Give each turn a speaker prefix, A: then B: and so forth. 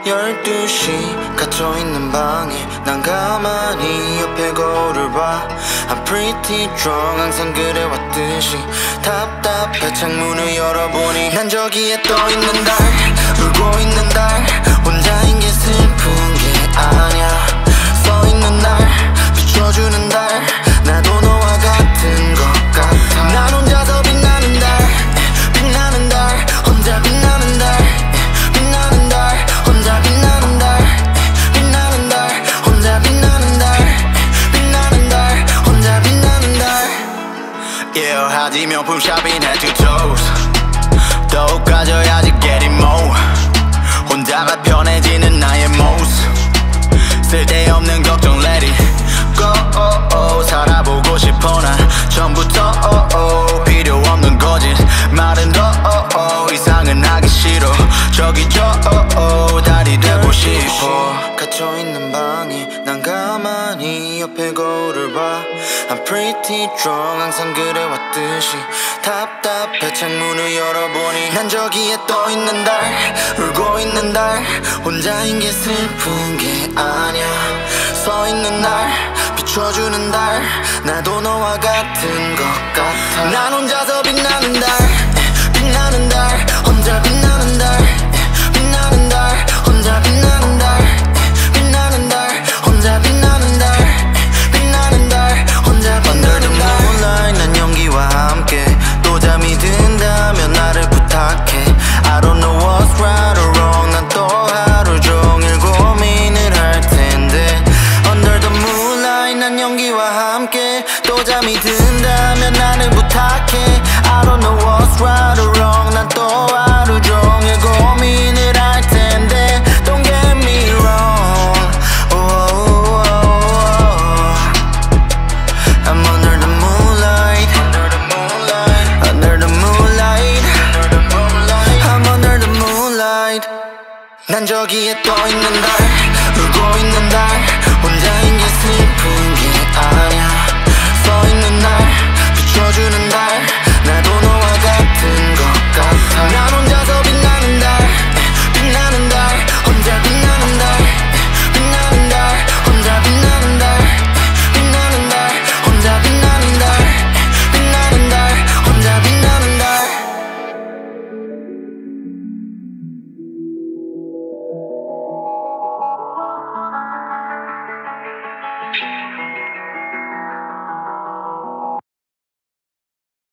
A: 12시 갇혀있는 방에 난 가만히 옆에 거울을 봐. I'm pretty drunk 항상 그래왔듯이 답답해 창문을 열어보니 난 저기에 떠있는 달, 울고 있는 달, 혼자인 게 슬픈 게 아냐. 써있는 날, 비춰주는 달, 나도 너와 같은 것 같아. 난 혼자서 빛나는 달, 빛나는 달, 혼자 빛나는 달, 빛나는 달, 혼자 빛나는 달, 빛나는 달, 혼자 빛나는 달, 빛나는 달, 혼자 빛나는 달. Yeah, 하지 명품 샵인 head to toes. 더욱 가져야지 get it more. 혼자가 편해지는 나의 모습. 쓸데없는 걱정 let it go. 살아보고 싶어 난 처음부터. 필요 없는 거짓 말은 더 이상은 하기 싫어. 저기 저 달이 되고 싶어. 갇혀있는 방에 난 가만히 옆에 거울을 봐. I'm pretty drunk 항상 그래왔듯이 답답해 창문을 열어보니 난 저기에 떠있는 달, 울고 있는 달, 혼자인 게 슬픈 게 아냐. 써있는 날, 비춰주는 달, 나도 너와 같은 것 같아. 난 혼자서 빛나는 달, 빛나는 달, 혼자 빛나는 달, 빛나는 달, 혼자 빛나는 달, 빛나는 달, 혼자 빛나는 달, 빛나는 달, 혼자 빛나는 달. Under the moonlight 난 연기와 함께 또 잠이 든다면 나를 부탁해. I don't know what's right or wrong 난 또 하루 종일 고민을 할 텐데. Under the moonlight 난 연기와 함께 또 잠이 든다면 나를 부탁해. I don't know what's right or wrong 난 또 하루 종일 고민을 할 텐데. Don't get me wrong. I'm under the moonlight, under the moonlight, under the moonlight, under the moonlight. I'm under the moonlight. 난 저기에 떠있는 달,